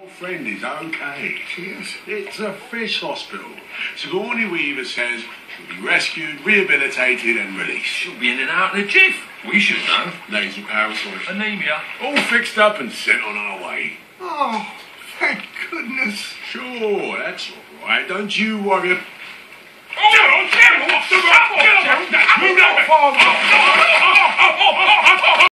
Friend is okay. Yes. It's a fish hospital. Sigourney Weaver says she'll be rescued, rehabilitated and released. She'll be in and out in a jiff. We should know. Nasal parasites. Anemia. All fixed up and sent on our way. Oh, thank goodness. Sure, that's all right. Don't you worry. Jerauld! Jerauld! What's the matter? Move that!